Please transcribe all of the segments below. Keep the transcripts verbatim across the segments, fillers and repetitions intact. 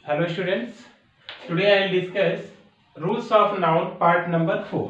Hello students, today I will discuss rules of noun part number four.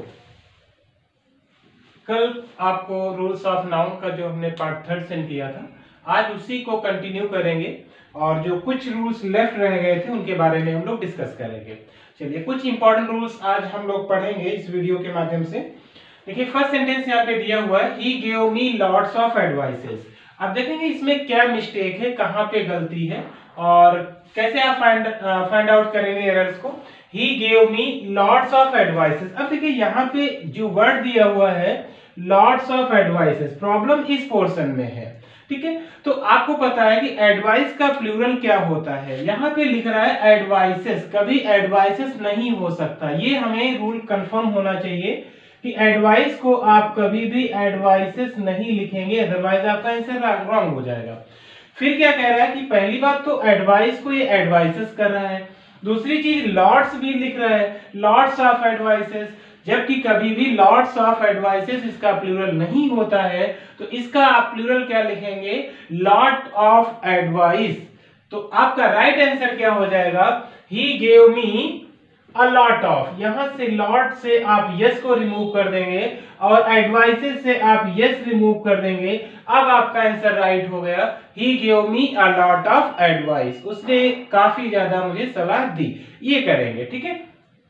कल आपको rules of noun का जो हमने पार्ट थर्ड सेंड किया था, आज उसी को कंटिन्यू करेंगे और जो कुछ रूल्स लेफ्ट रह गए थे उनके बारे में हम लोग डिस्कस करेंगे। चलिए कुछ इंपॉर्टेंट रूल्स आज हम लोग पढ़ेंगे इस वीडियो के माध्यम से। देखिए फर्स्ट सेंटेंस यहाँ पे दिया हुआ है, he gave me lots of advices. अब देखेंगे इसमें क्या मिस्टेक है, कहाँ पे गलती है और कैसे आप फाइंड फाइंड आउट करेंगे एरर्स को। He gave me lots of advices. अब देखिए यहाँ पे जो वर्ड दिया हुआ है लॉट्स ऑफ एडवाइसेस, प्रॉब्लम इस पोर्शन में है, ठीक है। तो आपको पता है कि एडवाइस का प्लूरल क्या होता है, यहाँ पे लिख रहा है एडवाइसेस, कभी एडवाइसेस नहीं हो सकता। ये हमें रूल कंफर्म होना चाहिए कि एडवाइस को आप कभी भी एडवाइसेस नहीं लिखेंगे, अदरवाइज आपका आंसर रॉन्ग हो जाएगा। फिर क्या कह रहा है कि पहली बात तो एडवाइस को ये एडवाइसेस कर रहा है, दूसरी चीज लॉट्स भी लिख रहा है, लॉट्स ऑफ एडवाइसेस, जबकि कभी भी लॉट्स ऑफ एडवाइसेस इसका प्लूरल नहीं होता है। तो इसका आप प्लूरल क्या लिखेंगे, लॉट ऑफ एडवाइस। तो आपका राइट आंसर क्या हो जाएगा, he gave me a lot of. यहां से लॉट से आप यस को रिमूव कर देंगे और एडवाइसेस से आप यस रिमूव कर देंगे। अब आपका आंसर राइट हो गया, he gave me a lot of advice. उसने काफी ज्यादा मुझे सलाह दी, ये करेंगे, ठीक है।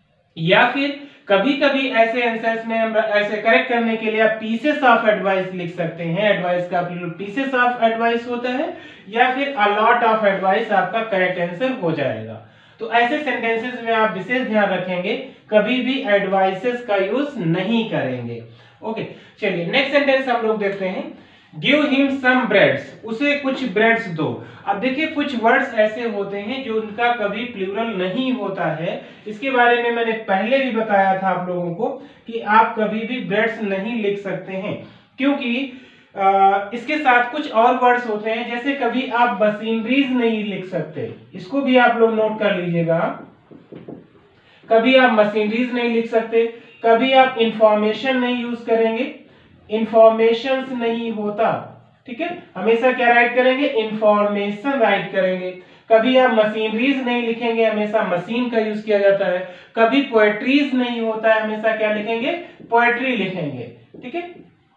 या फिर कभी कभी ऐसे आंसर्स में हम ऐसे करेक्ट करने के लिए आप पीसेस ऑफ एडवाइस लिख सकते हैं, एडवाइस का प्लूरल पीसेस ऑफ एडवाइस होता है, या फिर अ लॉट ऑफ एडवाइस आपका करेक्ट आंसर हो जाएगा। तो ऐसे सेंटेंसेस में आप विशेष ध्यान रखेंगे, कभी भी एडवाइसेस का यूज नहीं करेंगे। ओके, चलिए नेक्स्ट सेंटेंस हम लोग देखते हैं, गिव हिम सम ब्रेड्स, उसे कुछ ब्रेड्स दो। अब देखिए कुछ वर्ड्स ऐसे होते हैं जो उनका कभी प्लूरल नहीं होता है, इसके बारे में मैंने पहले भी बताया था आप लोगों को कि आप कभी भी ब्रेड्स नहीं लिख सकते हैं, क्योंकि आ, इसके साथ कुछ और वर्ड्स होते हैं, जैसे कभी आप मशीनरीज नहीं लिख सकते, इसको भी आप लोग नोट कर लीजिएगा। कभी आप मशीनरीज नहीं लिख सकते, कभी आप इंफॉर्मेशन नहीं यूज करेंगे, इंफॉर्मेशन नहीं होता, ठीक है, हमेशा क्या राइट करेंगे, इंफॉर्मेशन राइट करेंगे। कभी आप मशीनरीज नहीं लिखेंगे, हमेशा मशीन का यूज किया जाता है। कभी पोएट्रीज नहीं होता है, हमेशा क्या लिखेंगे, पोएट्री लिखेंगे, ठीक है।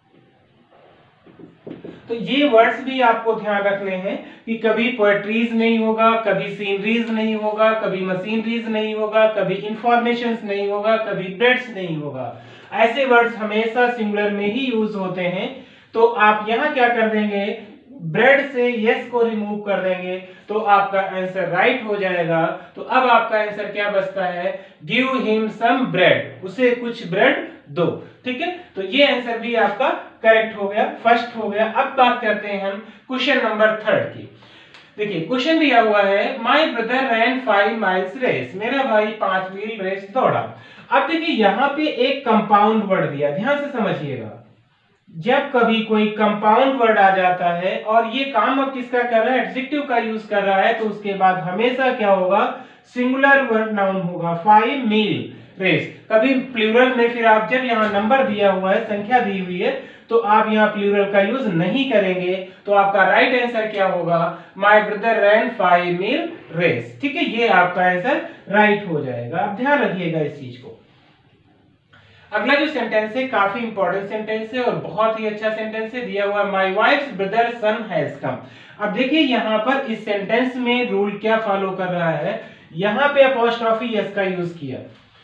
तो ये वर्ड्स भी आपको ध्यान रखने हैं कि कभी पोएट्रीज नहीं होगा, कभी सीनरीज नहीं होगा, कभी मशीनरीज नहीं होगा, कभी इंफॉर्मेशन नहीं होगा, कभी ब्रेड्स नहीं होगा। ऐसे वर्ड्स हमेशा सिंगुलर में ही यूज होते हैं। तो आप यहां क्या कर देंगे, ब्रेड से यस को रिमूव कर देंगे तो आपका आंसर राइट हो जाएगा। तो अब आपका आंसर क्या बचता है, गिव हिम सम ब्रेड, उसे कुछ ब्रेड दो, ठीक है। तो ये आंसर भी आपका करेक्ट हो गया, फर्स्ट हो गया। अब बात करते हैं हम क्वेश्चन नंबर थर्ड की। देखिए क्वेश्चन दिया हुआ है, my brother ran five miles race, मेरा भाई पांच मील रेस दौड़ा। अब देखिए यहाँ पे एक कंपाउंड वर्ड दिया, ध्यान से समझिएगा। जब कभी कोई कंपाउंड वर्ड आ जाता है और ये काम अब किसका कर रहा है, एडजेक्टिव का यूज कर रहा है, तो उसके बाद हमेशा क्या होगा, सिंगुलर वर्ड नाउन होगा। फाइव मील रेस, कभी प्लूरल में, फिर आप जब यहाँ नंबर दिया हुआ है, संख्या दी हुई है, तो आप यहाँ प्लूरल का यूज नहीं करेंगे। तो आपका राइट आंसर क्या होगा, my brother ran five mile race, ठीक है। ये आपका आंसर राइट हो जाएगा, आप ध्यान रखिएगा इस चीज को। अगला जो सेंटेंस है काफी इंपॉर्टेंट सेंटेंस है और बहुत ही अच्छा सेंटेंस है, दिया हुआ my wife's brother son has come. अब देखिए यहाँ पर इस सेंटेंस में रूल क्या फॉलो कर रहा है, यहाँ पे अपोस्ट्रोफी यस का यूज किया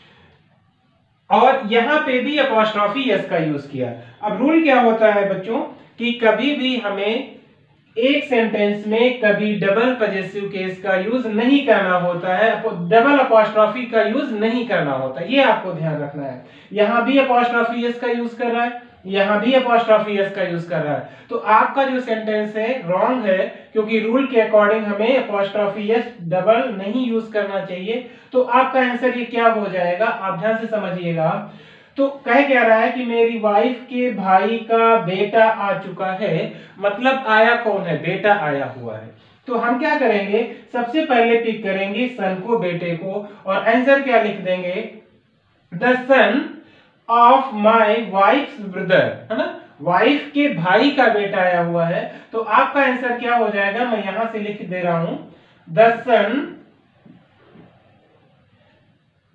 और यहाँ पे भी अपोस्ट्रोफी यस का यूज किया। अब रूल क्या होता है बच्चों कि कभी भी हमें एक सेंटेंस में कभी डबल पॉजेसिव केस का यूज नहीं करना होता है, डबल अपोस्ट्रोफी का यूज नहीं करना होता, ये आपको ध्यान रखना है। यहां भी अपोस्ट्रोफी यस का यूज कर रहा है, यहां भी अपोस्ट्रोफी यस का यूज कर रहा है, तो आपका जो सेंटेंस है रॉन्ग है, क्योंकि रूल के अकॉर्डिंग हमें अपोस्ट्रोफी यस डबल नहीं यूज करना चाहिए। तो आपका आंसर ये क्या हो जाएगा, आप ध्यान से समझिएगा। तो कह क्या रहा है कि मेरी वाइफ के भाई का बेटा आ चुका है, मतलब आया कौन है, बेटा आया हुआ है। तो हम क्या करेंगे, सबसे पहले पिक करेंगे सन को, बेटे को, और आंसर क्या लिख देंगे, the son of my wife's brother, है ना, वाइफ के भाई का बेटा आया हुआ है। तो आपका आंसर क्या हो जाएगा, मैं यहां से लिख दे रहा हूं, the son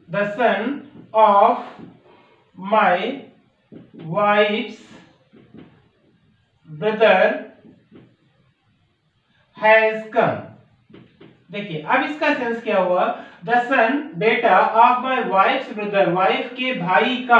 the son of my wife's brother has come. देखिए अब इसका सेंस क्या हुआ, द सन बेटा of my wife's brother, wife के भाई का,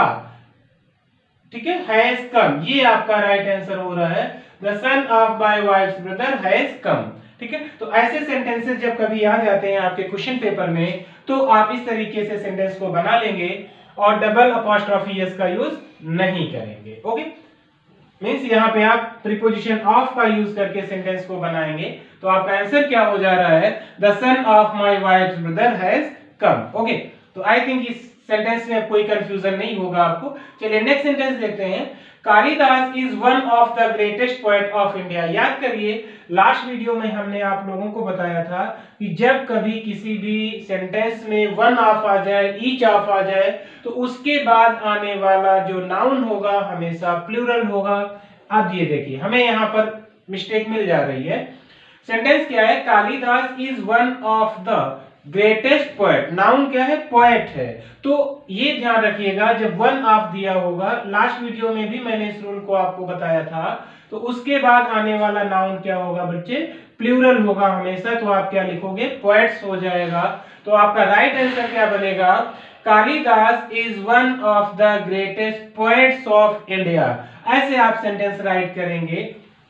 ठीक है, हैज कम, ये आपका राइट आंसर हो रहा है, the son of my wife's brother has come. ठीक है, तो ऐसे सेंटेंसेस जब कभी आ जाते हैं आपके क्वेश्चन पेपर में तो आप इस तरीके से सेंटेंस को बना लेंगे और डबल अपॉस्ट्रोफी एस का यूज नहीं करेंगे। ओके, मींस यहाँ पे आप प्रीपोजिशन ऑफ का यूज करके सेंटेंस को बनाएंगे तो आपका आंसर क्या हो जा रहा है, the son of my wife's brother has come. Okay, तो आई थिंक इस सेंटेंस में कोई कंफ्यूजन नहीं होगा आपको। चलिए नेक्स्ट सेंटेंस देखते हैं। Kalidas is one of the greatest poet of India. याद करिए लास्ट वीडियो में हमने आप लोगों को बताया था कि जब कभी किसी भी सेंटेंस में वन ऑफ आ जाए, ईच ऑफ आ जाए, तो उसके बाद आने वाला जो नाउन होगा हमेशा प्लूरल होगा। अब ये देखिए हमें यहाँ पर मिस्टेक मिल जा रही है। सेंटेंस क्या है, Kalidas is one of the greatest poet, noun क्या है, पोएट है। तो ये ध्यान रखिएगा जब वन ऑफ दिया होगा, लास्ट वीडियो में भी मैंने इस रूल को आपको बताया था, तो उसके बाद आने वाला नाउन क्या होगा बच्चे, प्लूरल होगा हमेशा। तो आप क्या लिखोगे, पोएट्स हो जाएगा। तो आपका राइट आंसर क्या बनेगा, Kalidas is one of the greatest poets of India. ऐसे आप सेंटेंस राइट करेंगे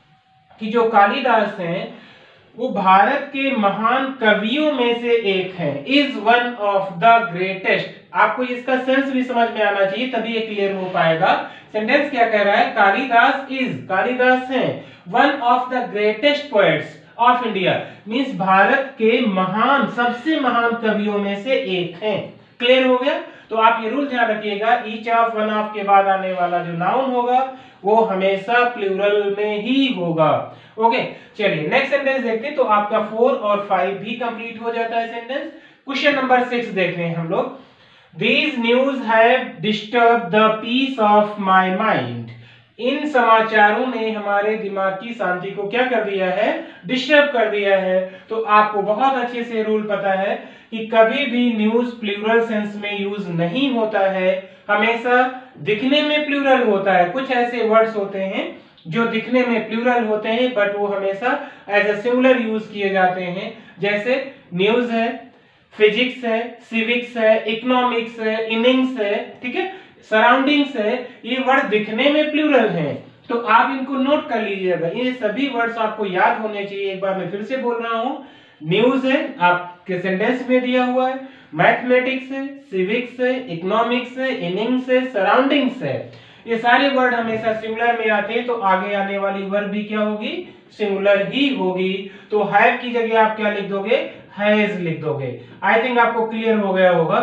कि जो कालिदास हैं वो भारत के महान कवियों में से एक हैं, is one of the greatest. आपको इसका सेंस भी समझ में आना चाहिए तभी ये क्लियर हो पाएगा। सेंटेंस क्या कह रहा है, कालिदास इज, कालिदास हैं one of the greatest poets of India, means Bharat के महान, सबसे महान कवियों में से एक हैं। क्लियर हो गया। तो आप ये रूल ध्यान रखिएगा, ईच ऑफ, वन ऑफ के बाद आने वाला जो नाउन होगा वो हमेशा प्लूरल में ही होगा। ओके, चलिए नेक्स्ट सेंटेंस देखते हैं। तो आपका फोर और फाइव भी कंप्लीट हो जाता है सेंटेंस। क्वेश्चन नंबर सिक्स देखते हैं हम लोग। These news have disturbed the peace of my mind. इन समाचारों ने हमारे दिमाग की शांति को क्या कर दिया है, डिस्टर्ब कर दिया है। तो आपको बहुत अच्छे से रूल पता है कि कभी भी न्यूज प्लूरल सेंस में यूज नहीं होता है, हमेशा दिखने में प्लूरल होता है। कुछ ऐसे वर्ड्स होते हैं जो दिखने में प्लूरल होते हैं बट वो हमेशा एज अ सिंगुलर यूज किए जाते हैं, जैसे न्यूज है, फिजिक्स है, सिविक्स है, इकोनॉमिक्स है, इनिंग्स है, ठीक है, सराउंडिंग्स है। ये वर्ड दिखने में प्लूरल हैं, तो आप इनको नोट कर लीजिएगा। ये सभी वर्ड्स आपको याद होने चाहिए। एक बार मैं फिर से बोल रहा हूं, न्यूज है आपके सेंटेंस में दिया हुआ है, मैथमेटिक्स है, सिविक्स है, इकोनॉमिक्स है, इनिंग्स है, सराउंडिंग्स है। ये सारे वर्ड हमेशा सिंगुलर में आते हैं, तो आगे आने वाली वर्ड भी क्या होगी, सिंगुलर ही होगी। तो हैव की जगह आप क्या लिख दोगे, हैज लिख दोगे। आई थिंक आपको क्लियर हो गया होगा।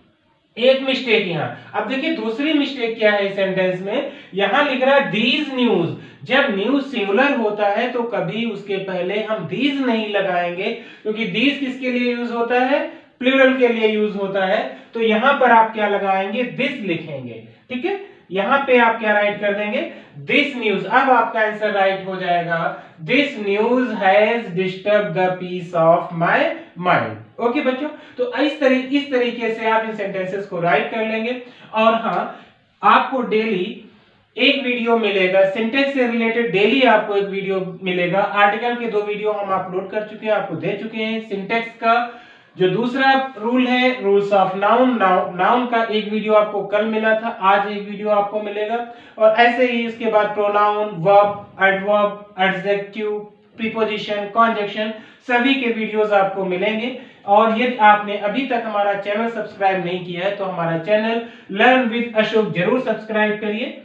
एक मिस्टेक यहाँ, अब देखिए दूसरी मिस्टेक क्या है इस सेंटेंस में, यहां लिख रहा है दीज न्यूज। जब न्यूज सिंगुलर होता है तो कभी उसके पहले हम दीज नहीं लगाएंगे, क्योंकि दीज किसके लिए यूज होता है, प्लूरल के लिए यूज होता है। तो यहां पर आप क्या लगाएंगे, दिस लिखेंगे। ठीक है, यहां पे आप क्या राइट कर देंगे, दिस न्यूज। अब आपका आंसर राइट हो जाएगा, this news has disturb the peace of my mind. Okay बच्चों, तो इस तरीके इस तरीके से आप इन सेंटेंसेस को राइट कर लेंगे। और हाँ, आपको डेली एक वीडियो मिलेगा सिंटेक्स से रिलेटेड, डेली आपको एक वीडियो मिलेगा। आर्टिकल के दो वीडियो हम अपलोड कर चुके हैं, आपको दे चुके हैं। सिंटेक्स का जो दूसरा रूल है, रूल्स ऑफ नाउन, नाउन का एक वीडियो आपको कल मिला था, आज एक वीडियो आपको मिलेगा। और ऐसे ही इसके बाद pronoun, verb, adverb, adjective, preposition, conjunction, सभी के वीडियोस आपको मिलेंगे। और यदि आपने अभी तक हमारा चैनल सब्सक्राइब नहीं किया है तो हमारा चैनल लर्न विद अशोक जरूर सब्सक्राइब करिए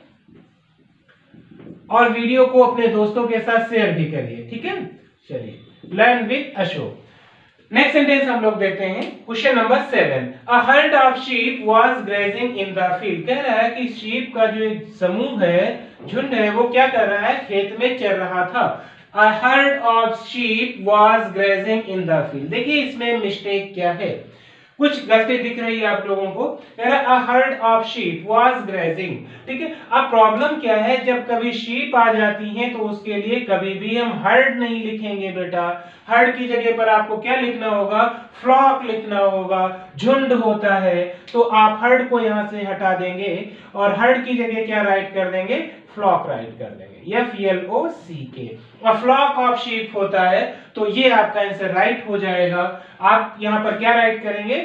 और वीडियो को अपने दोस्तों के साथ शेयर भी करिए। ठीक है, चलिए learn with Ashok. Next sentence हम लोग देखते हैं, question number seven. A herd of sheep was grazing in the field. कह रहा है कि शीप का जो एक समूह है, झुंड है, वो क्या कर रहा है, खेत में चल रहा था। A herd of sheep was grazing in the field। देखिए इसमें मिस्टेक क्या है, कुछ गलती दिख रही है आप लोगों को। कह रहा a herd of sheep was grazing, ठीक है। अब प्रॉब्लम क्या है, जब कभी शीप आ जाती हैं तो उसके लिए कभी भी हम हर्ड नहीं लिखेंगे बेटा। हर्ड की जगह पर आपको क्या लिखना होगा, फ्लॉक लिखना होगा। झुंड होता है तो आप हर्ड को यहां से हटा देंगे और हर्ड की जगह क्या राइट कर देंगे, फ्लॉक राइट कर देंगे, एफ एल ओ सी के। और फ्लॉक ऑफ शीप होता है तो ये आपका आंसर राइट हो जाएगा। आप यहां पर क्या राइट करेंगे,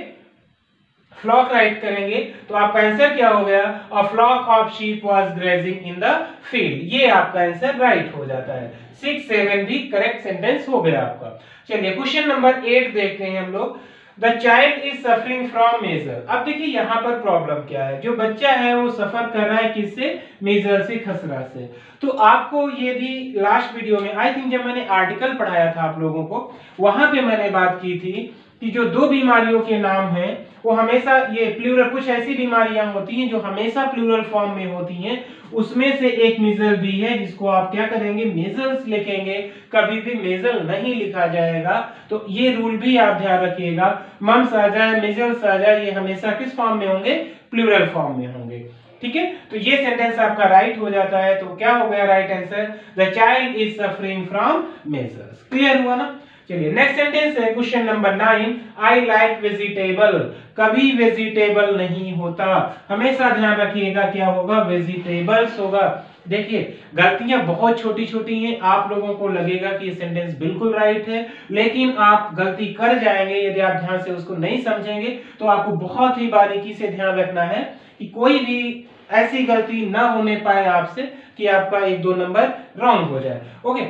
फ्लॉक राइट करेंगे तो आपका आंसर क्या हो गया, a flock of sheep was grazing in the field. ये आपका आंसर राइट हो जाता है। सिक्स सेवन भी करेक्ट सेंटेंस हो गया आपका। चलिए क्वेश्चन नंबर एट देखते हैं हम लोग। The child is suffering from major. अब देखिए यहाँ पर प्रॉब्लम क्या है, जो बच्चा है वो सफर कर रहा है किससे, मेजर से, खसरा से। तो आपको ये भी लास्ट वीडियो में आई थिंक जब मैंने आर्टिकल पढ़ाया था आप लोगों को, वहां पे मैंने बात की थी कि जो दो बीमारियों के नाम हैं वो हमेशा ये प्लूरल, कुछ ऐसी बीमारियां होती हैं जो हमेशा प्लूरल फॉर्म में होती हैं, उसमें से एक मीजल भी है जिसको आप क्या करेंगे, मेजल्स लिखेंगे, कभी भी मेजल नहीं लिखा जाएगा। तो ये रूल भी आप ध्यान रखिएगा। मम्स आ जाए, मेजल्स आ जाए, ये हमेशा किस फॉर्म में होंगे, प्लूरल फॉर्म में होंगे, ठीक है। तो ये सेंटेंस आपका राइट हो जाता है। तो क्या हो गया right answer, the child is suffering from measles. Clear हुआ ना। चलिए नेक्स्ट सेंटेंस है question number nine, I like vegetable. कभी वेजिटेबल नहीं होता, हमेशा ध्यान रखिएगा क्या होगा, वेजिटेबल्स होगा। देखिए गलतियां बहुत छोटी छोटी हैं, आप लोगों को लगेगा कि ये सेंटेंस बिल्कुल राइट है, लेकिन आप गलती कर जाएंगे यदि आप ध्यान से उसको नहीं समझेंगे। तो आपको बहुत ही बारीकी से ध्यान रखना है कि कोई भी ऐसी गलती ना होने पाए आपसे कि आपका एक दो नंबर रॉन्ग हो जाए। ओके,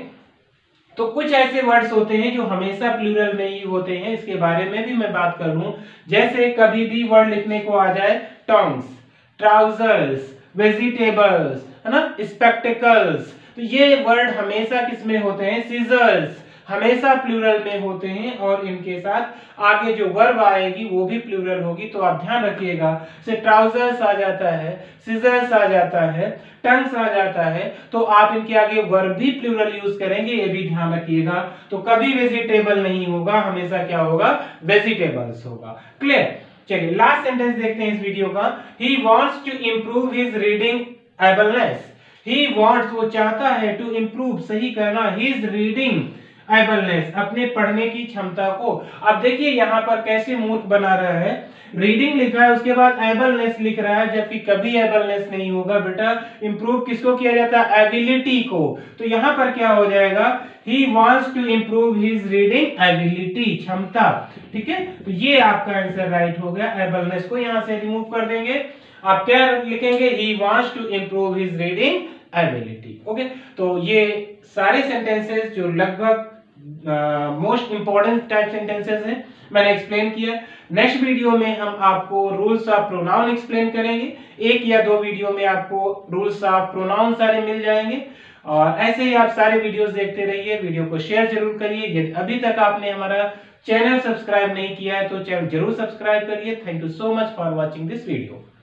तो कुछ ऐसे वर्ड्स होते हैं जो हमेशा प्लूरल में ही होते हैं, इसके बारे में भी मैं बात कर लूं। जैसे कभी भी वर्ड लिखने को आ जाए, टॉन्ग्स, ट्राउजर्स, वेजिटेबल्स, है ना, स्पेक्टिकल्स, तो ये वर्ड हमेशा किसमें होते हैं, सीजर्स, हमेशा प्लूरल में होते हैं। और इनके साथ आगे जो वर्ब आएगी वो भी प्लूरल होगी। तो आप ध्यान रखिएगा, से ट्राउजर्स आ जाता है, सीजर्स आ जाता है, टंग्स आ जाता है, तो आप इनके आगे वर्ब भी प्लूरल यूज करेंगे, ये भी ध्यान रखिएगा। तो कभी वेजिटेबल नहीं होगा, हमेशा क्या होगा, वेजिटेबल्स होगा। क्लियर। चलिए लास्ट सेंटेंस देखते हैं इस वीडियो का। He wants to improve his reading ableness. He wants, वो चाहता है, टू इंप्रूव, सही करना, हिज रीडिंग एबलनेस, अपने पढ़ने की क्षमता को। अब देखिए यहाँ पर कैसे मूर्ख बना रहा है, रीडिंग लिखा है उसके बाद एबलनेस लिख रहा है, जबकि कभी एबलनेस नहीं होगा बेटा। इंप्रूव किसको किया जाता है, एबिलिटी को। तो यहाँ पर क्या हो जाएगा, he wants to improve his reading ability, क्षमता, ठीक है। तो ये आपका आंसर राइट हो गया। एबलनेस को यहाँ से रिमूव कर देंगे, आप क्या लिखेंगे, he wants to improve his reading ability. Okay, तो ये सारे सेंटेंसेस जो लगभग मोस्ट इंपॉर्टेंट टाइप सेंटेंसेस हैं मैंने एक्सप्लेन किया। नेक्स्ट वीडियो में हम आपको रूल्स ऑफ प्रोनाउन एक्सप्लेन करेंगे। एक या दो वीडियो में आपको रूल्स ऑफ प्रोनाउन सारे मिल जाएंगे। और ऐसे ही आप सारे वीडियोस देखते रहिए। वीडियो को शेयर जरूर करिए। यदि अभी तक आपने हमारा चैनल सब्सक्राइब नहीं किया है तो चैनल जरूर सब्सक्राइब करिए। Thank you so much for watching this video.